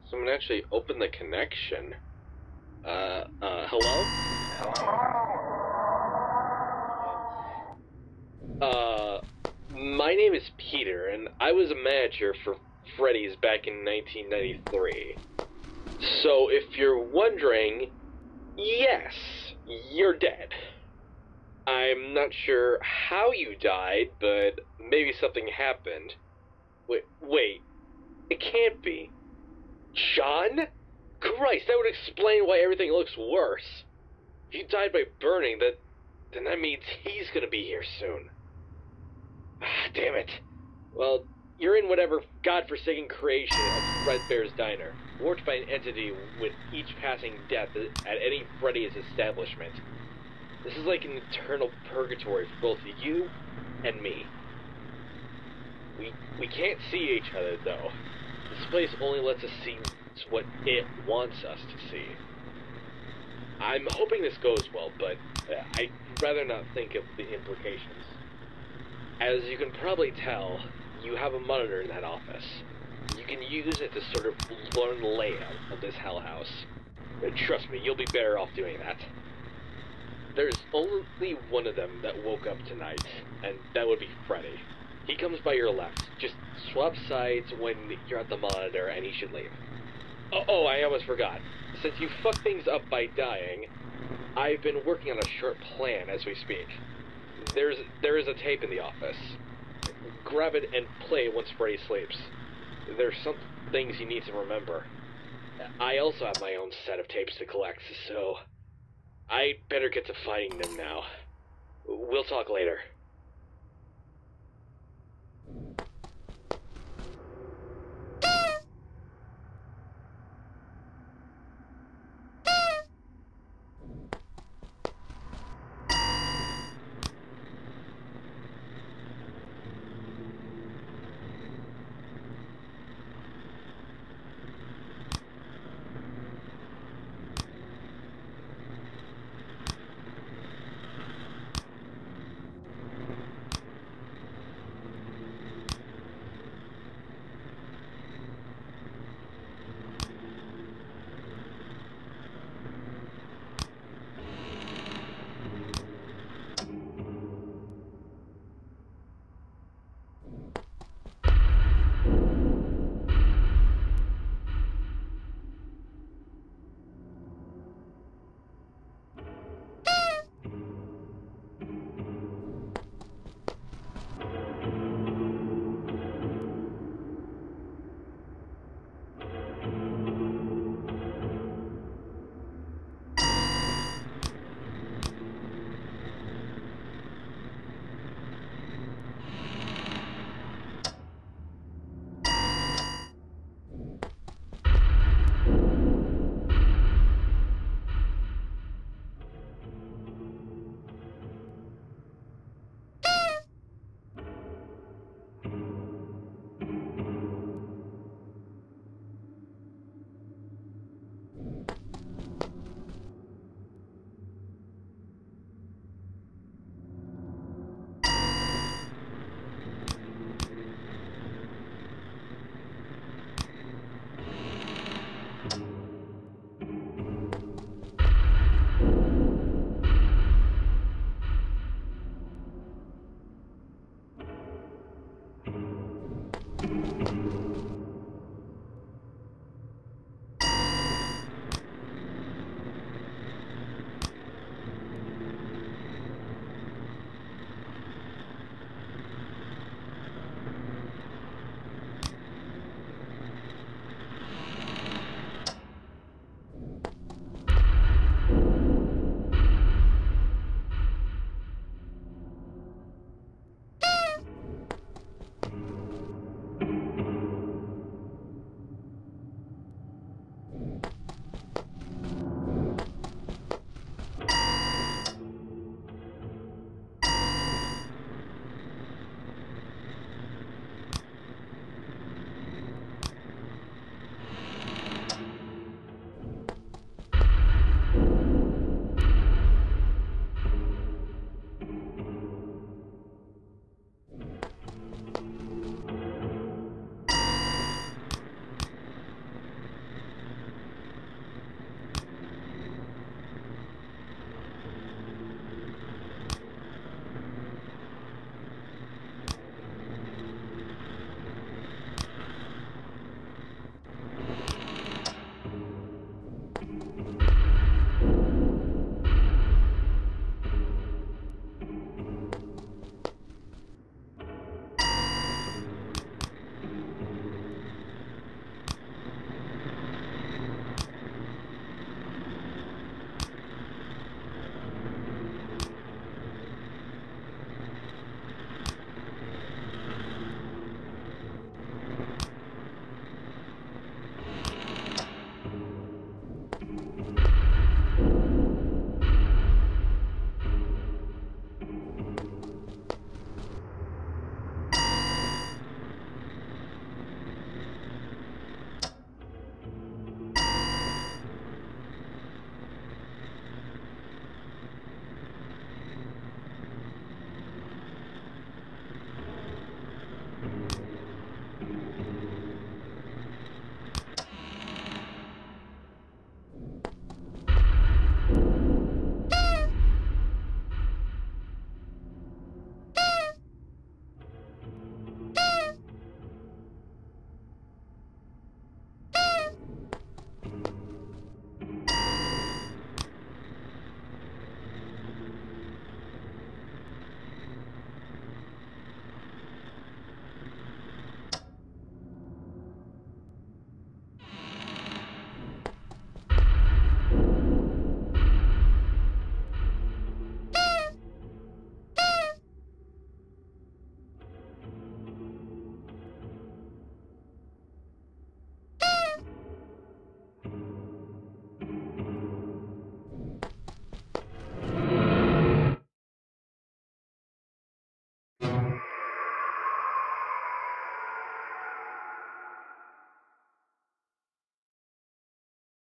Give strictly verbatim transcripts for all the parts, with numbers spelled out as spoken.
Someone actually opened the connection. Uh, uh, hello? Uh, my name is Peter, and I was a manager for Freddy's back in nineteen ninety-three. So if you're wondering, yes, you're dead. I'm not sure how you died, but maybe something happened. Wait, wait, it can't be. John? Christ, that would explain why everything looks worse. If you died by burning, that, then that means he's gonna be here soon. Ah, damn it. Well, you're in whatever godforsaken creation of Fredbear's Diner, warped by an entity with each passing death at any Freddy's establishment. This is like an eternal purgatory for both you and me. We we can't see each other, though. This place only lets us see what it wants us to see. I'm hoping this goes well, but uh, I'd rather not think of the implications. As you can probably tell, you have a monitor in that office. You can use it to sort of learn the layout of this hell house. Uh, Trust me, you'll be better off doing that. There's only one of them that woke up tonight, and that would be Freddy. He comes by your left. Just swap sides when you're at the monitor, and he should leave. Oh, oh, I almost forgot. Since you fucked things up by dying, I've been working on a short plan as we speak. There's there is a tape in the office. Grab it and play it once Freddy sleeps. There's some things you need to remember. I also have my own set of tapes to collect, so I better get to finding them now. We'll talk later.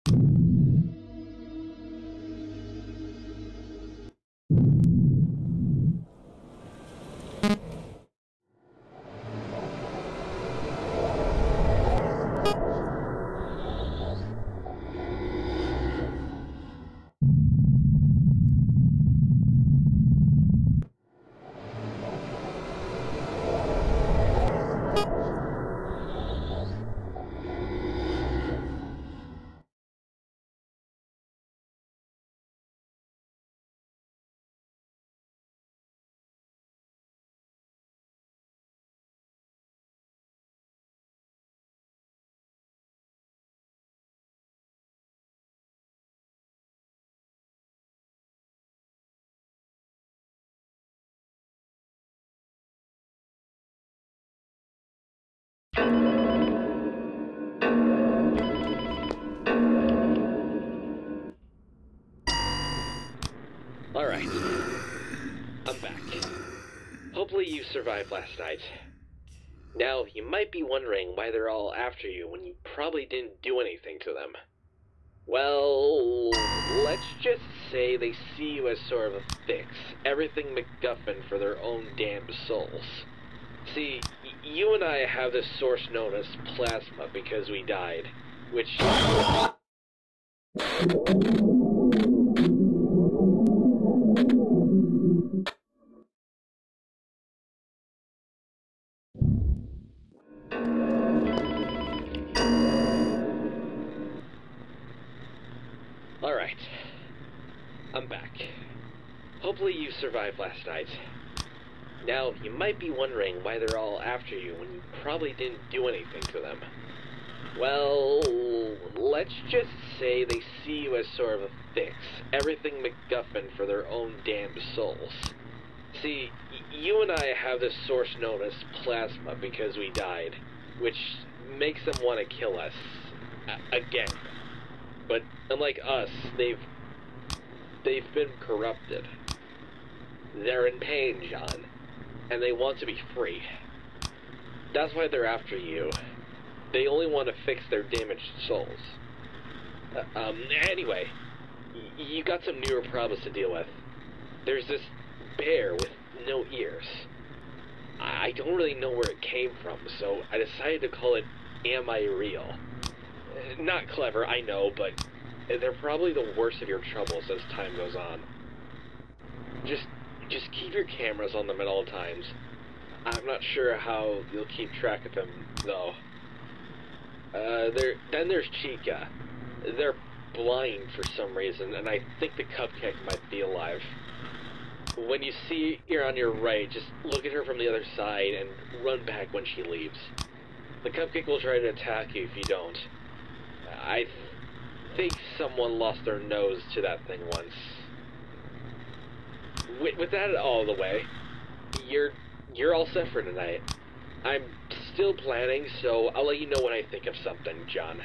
Alright, I'm back. Hopefully you survived last night. Now, you might be wondering why they're all after you when you probably didn't do anything to them. Well, let's just say they see you as sort of a fix, everything MacGuffin for their own damned souls. See, y you and I have this source known as plasma because we died, which... Alright, I'm back. Hopefully you survived last night. Now, you might be wondering why they're all after you when you probably didn't do anything to them. Well, let's just say they see you as sort of a fix, everything MacGuffin for their own damned souls. See, y you and I have this source known as plasma because we died, which makes them want to kill us. A again. But unlike us, they've... they've been corrupted. They're in pain, John, and they want to be free. That's why they're after you. They only want to fix their damaged souls. Uh, um, anyway, y you got some newer problems to deal with. There's this bear with no ears. I, I don't really know where it came from, so I decided to call it Am I Real? Uh, not clever, I know, but they're probably the worst of your troubles as time goes on. Just, just keep your cameras on them at all times. I'm not sure how you'll keep track of them, though. Uh, there, then there's Chica. They're blind for some reason, and I think the cupcake might be alive. When you see her on your right, just look at her from the other side and run back when she leaves. The cupcake will try to attack you if you don't. I th think someone lost their nose to that thing once. With, with that all the way, you're you're all set for tonight. I'm still planning, so I'll let you know when I think of something, John.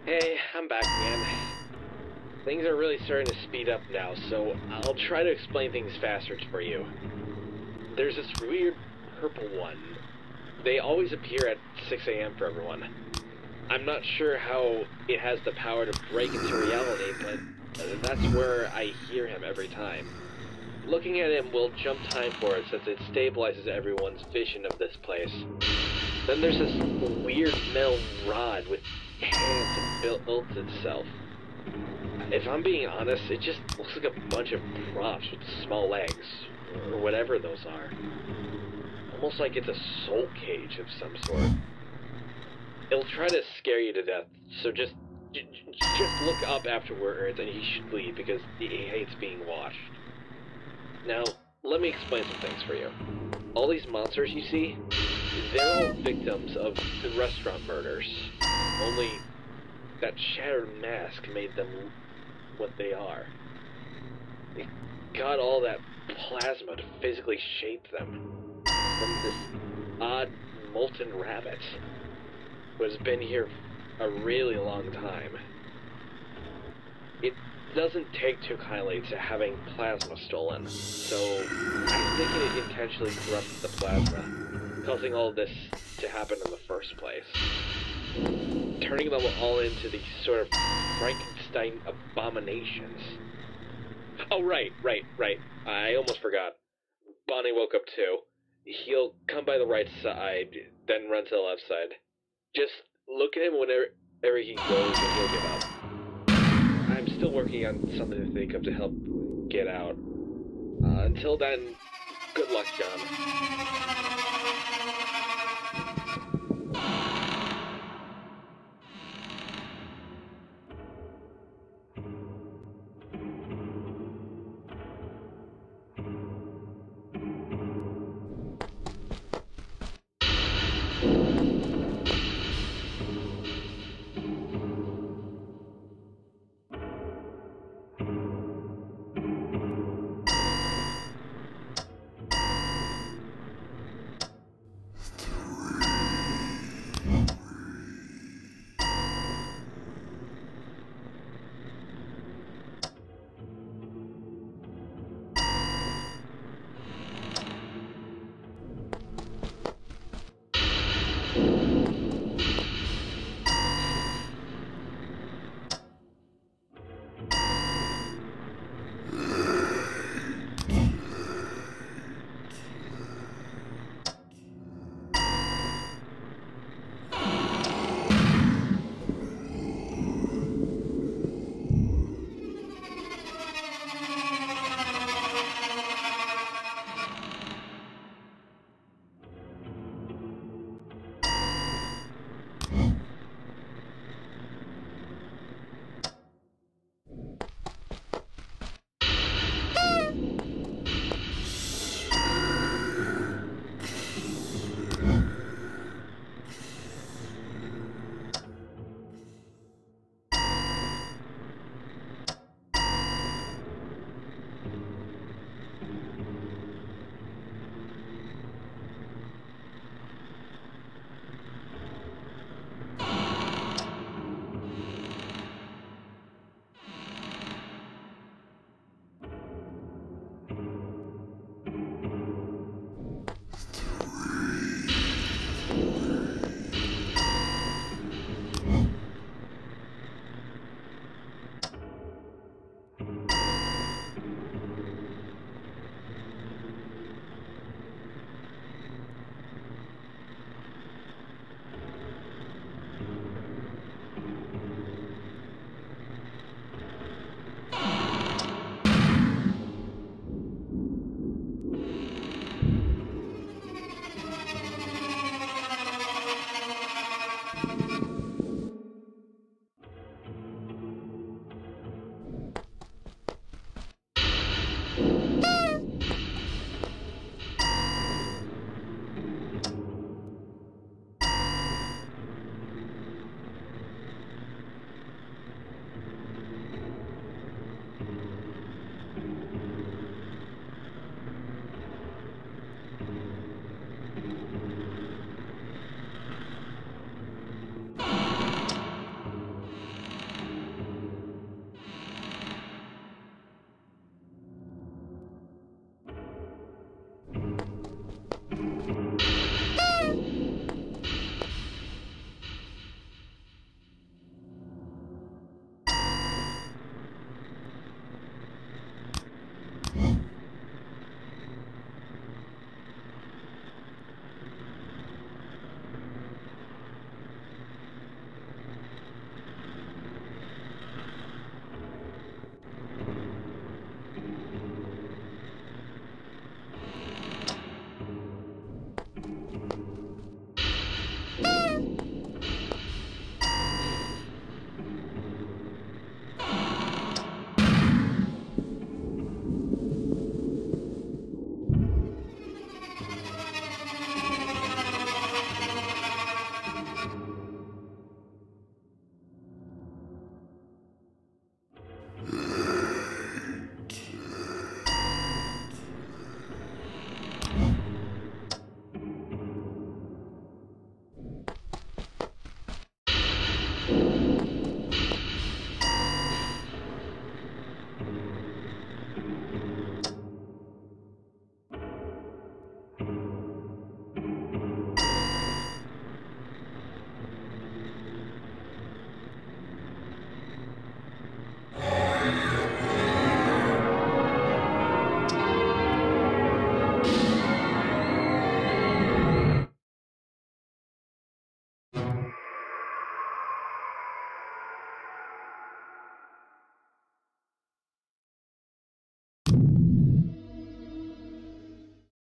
Hey, I'm back again. Things are really starting to speed up now, so I'll try to explain things faster for you. There's this weird purple one. They always appear at six A M for everyone. I'm not sure how it has the power to break into reality, but that's where I hear him every time. Looking at him will jump time for it since it stabilizes everyone's vision of this place. Then there's this weird metal rod with hands that built itself. If I'm being honest, it just looks like a bunch of props with small legs, or whatever those are. Almost like it's a soul cage of some sort. It'll try to scare you to death, so just j just look up afterwards and you should leave because he hates being watched. Now, let me explain some things for you. All these monsters you see, they're all victims of the restaurant murders. Only that shattered mask made them what they are. It got all that plasma to physically shape them. From this odd molten rabbit who has been here a really long time. It doesn't take too kindly to having plasma stolen, so I'm thinking it intentionally corrupted the plasma, causing all this to happen in the first place. Turning them all into these sort of Frankenstein abominations. Oh, right, right, right. I almost forgot. Bonnie woke up too. He'll come by the right side, then run to the left side. Just look at him whenever he goes and he'll give up. I'm still working on something to think of to help get out. Uh, until then, good luck, John.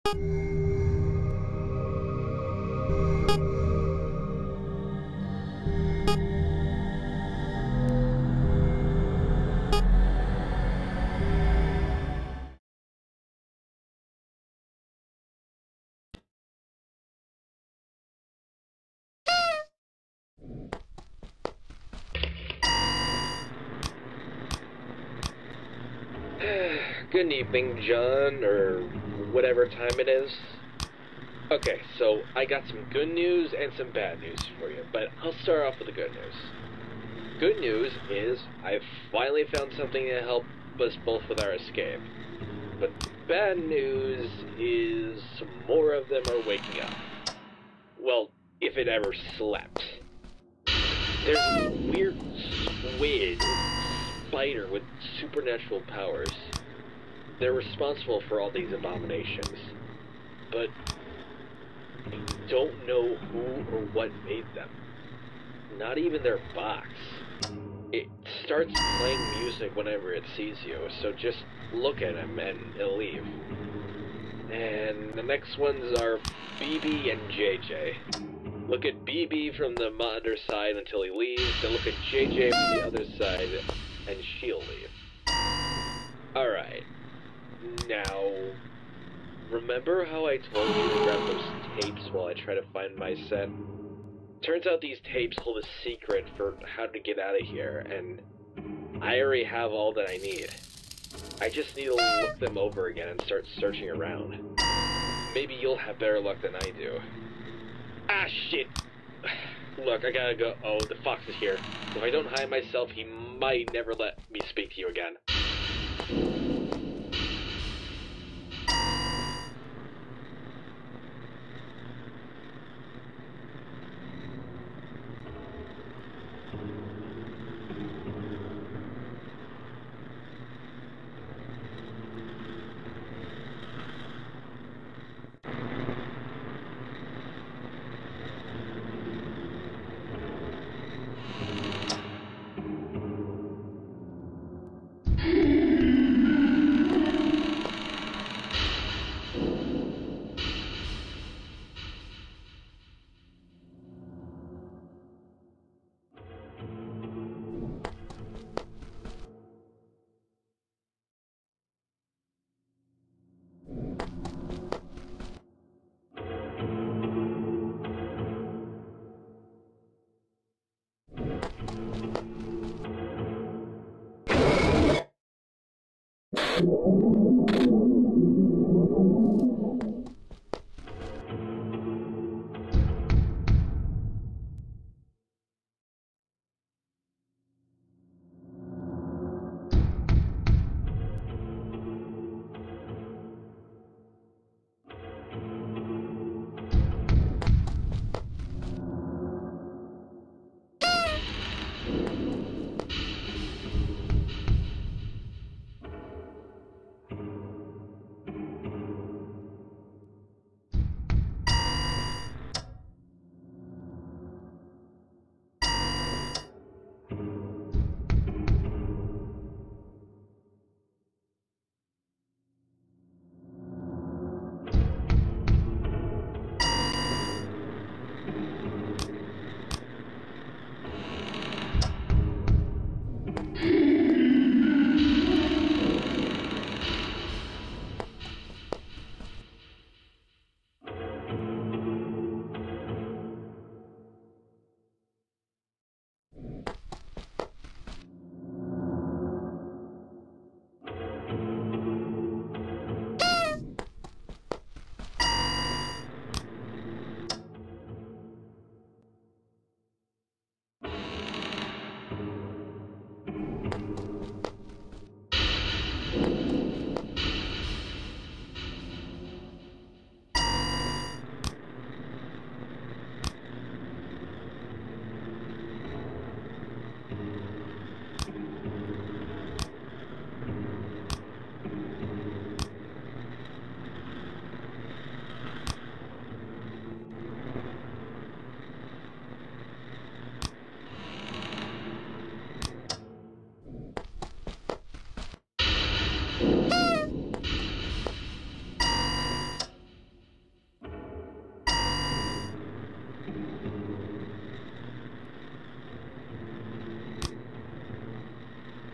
Good evening, John, or whatever time it is. Okay, so I got some good news and some bad news for you, but I'll start off with the good news. Good news is I've finally found something to help us both with our escape. But bad news is some more of them are waking up. Well, if it ever slept. There's this weird squid spider with supernatural powers. They're responsible for all these abominations. But I don't know who or what made them. Not even their box. It starts playing music whenever it sees you, so just look at him and it'll leave. And the next ones are B B and J J. Look at B B from the monitor side until he leaves, then look at J J from the other side, and she'll leave. Alright. Now, remember how I told you to grab those tapes while I try to find my set? Turns out these tapes hold a secret for how to get out of here, and I already have all that I need. I just need to look them over again and start searching around. Maybe you'll have better luck than I do. Ah, shit! Look, I gotta go. Oh, the fox is here. If I don't hide myself, he might never let me speak to you again.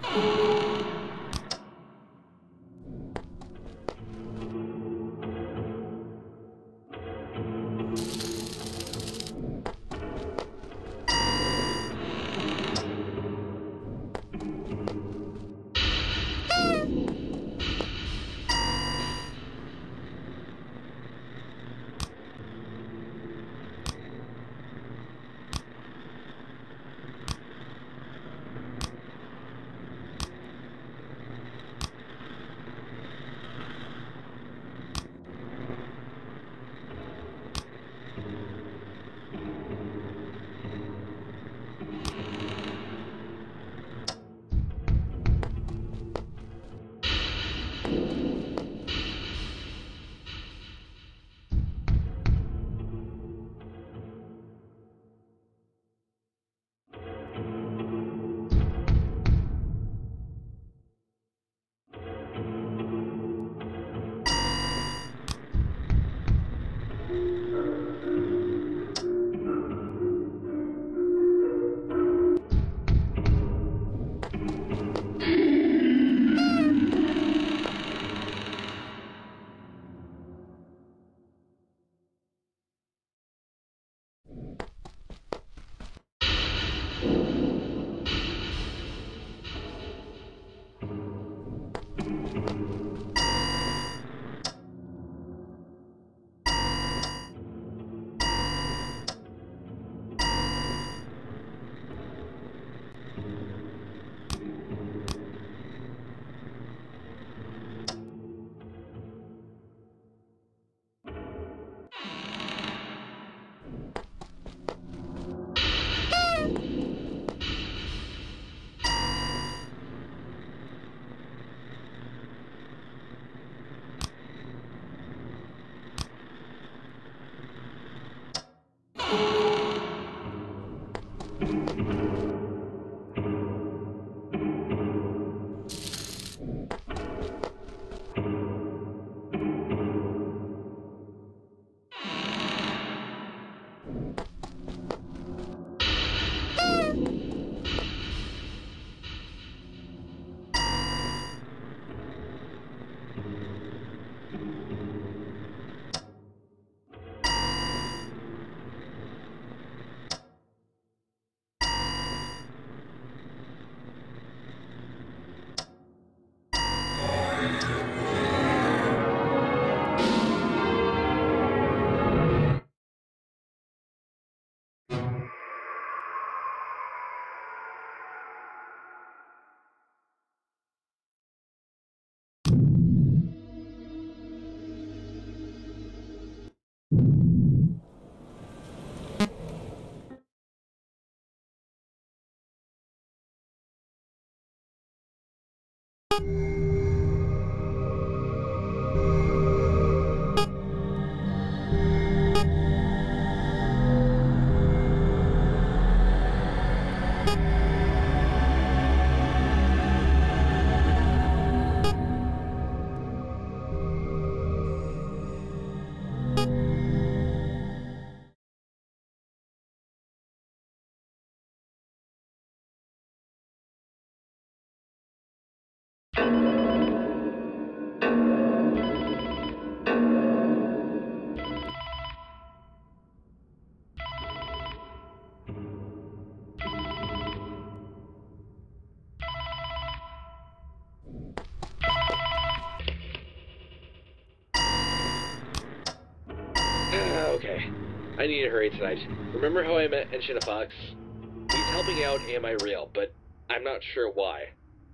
Okay, I need to hurry tonight. Remember how I met Enchina Fox? He's helping out Am I Real, but I'm not sure why.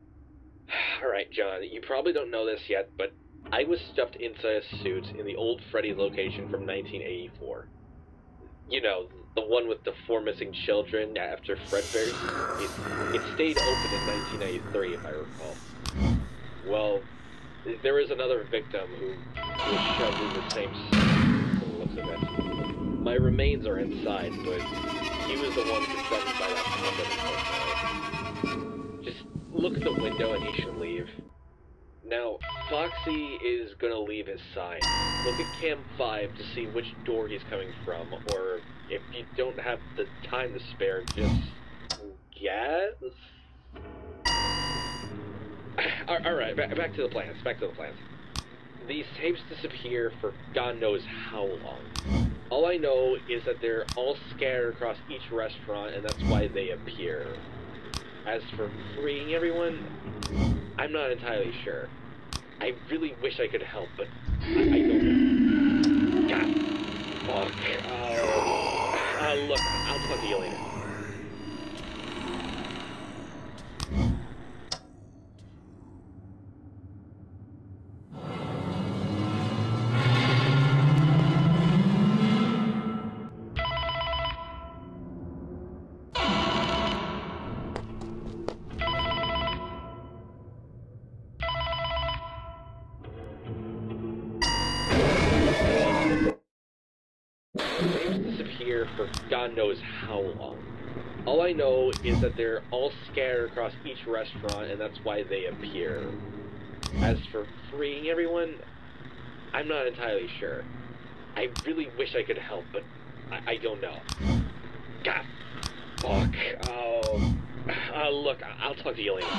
Alright, John, you probably don't know this yet, but I was stuffed inside a suit in the old Freddy location from nineteen eighty-four. You know, the one with the four missing children after Fredbear's. It, it stayed open in nineteen ninety-three, if I recall. Well, there is another victim who was shoved in the same suit, from the looks of it. My remains are inside, but he was the one confronted by that comment, unfortunately. Just look at the window and he should leave. Now, Foxy is gonna leave his sign. Look at Cam five to see which door he's coming from, or if you don't have the time to spare, just guess? Alright, back, back to the plans, back to the plans. These tapes disappear for God knows how long. All I know is that they're all scattered across each restaurant, and that's why they appear. As for freeing everyone, I'm not entirely sure. I really wish I could help, but I, I don't know. God, fuck. Uh, uh, look, I'll talk to you later. Disappear for God knows how long. All I know is that they're all scattered across each restaurant, and that's why they appear. As for freeing everyone, I'm not entirely sure. I really wish I could help, but I, I don't know. God, fuck. Oh, uh, look, I'll talk to you later.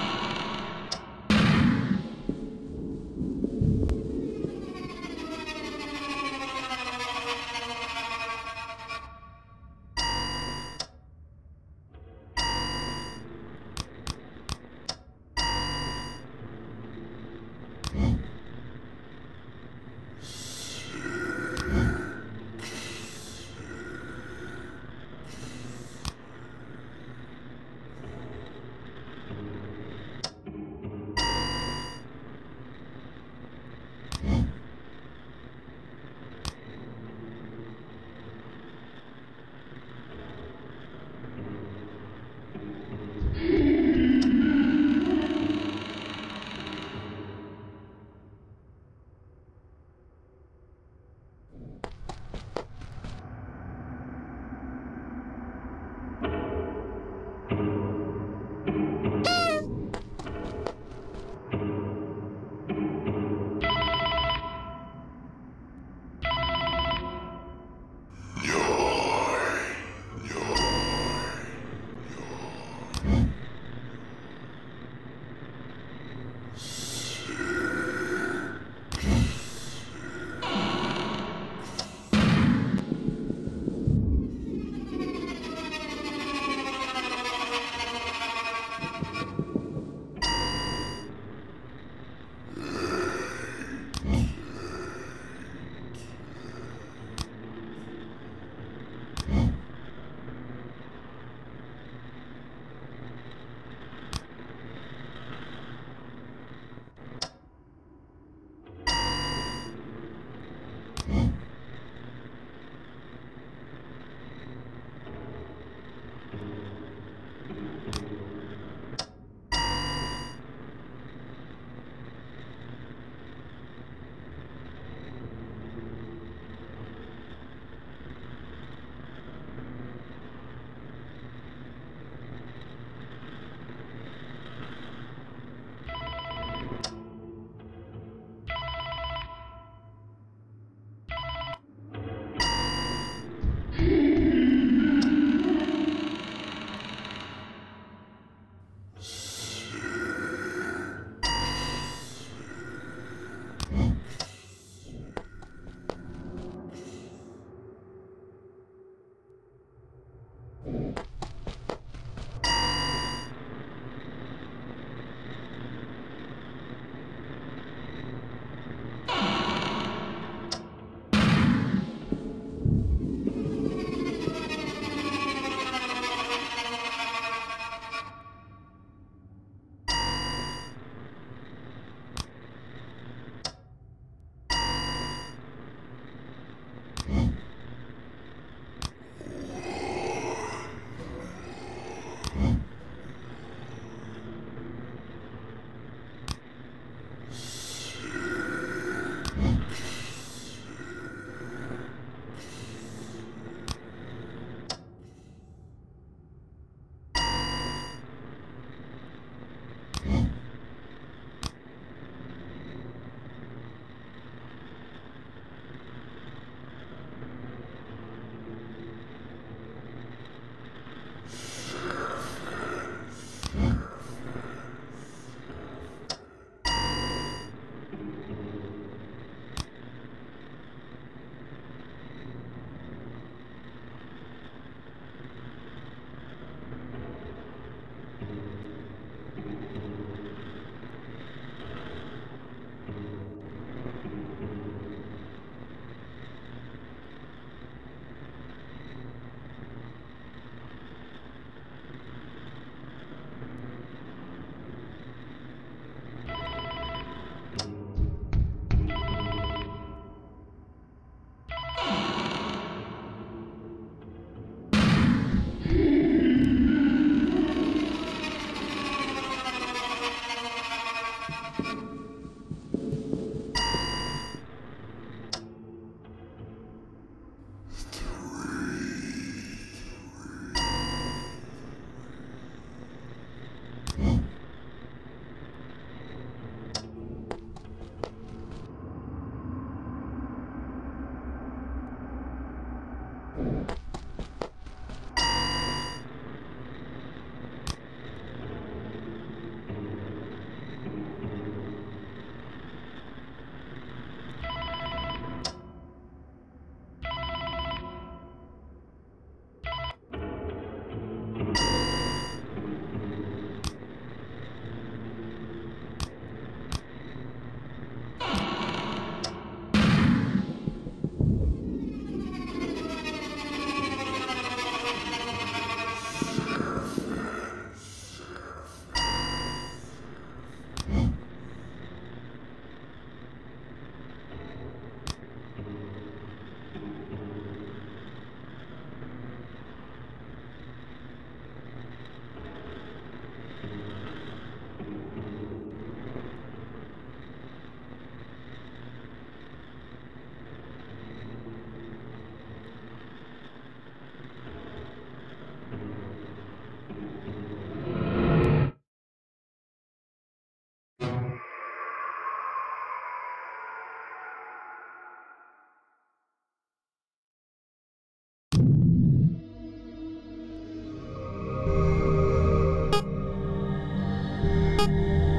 Bye.